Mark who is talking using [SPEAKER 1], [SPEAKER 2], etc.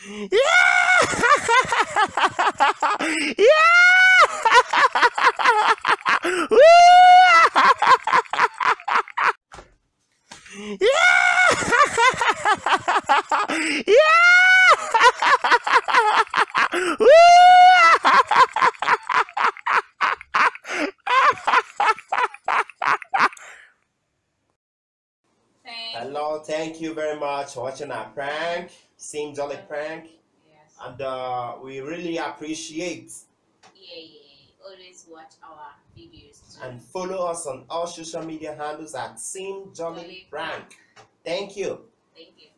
[SPEAKER 1] Yeah! Hello, thank you very much for watching our prank, Sim Jolly Prank,
[SPEAKER 2] Yes.
[SPEAKER 1] and we really appreciate.
[SPEAKER 2] Yeah. Always watch our videos too.
[SPEAKER 1] And follow us on all social media handles at Sim Jolly
[SPEAKER 2] Jolly
[SPEAKER 1] Prank.
[SPEAKER 2] Prank.
[SPEAKER 1] Thank you.
[SPEAKER 2] Thank you.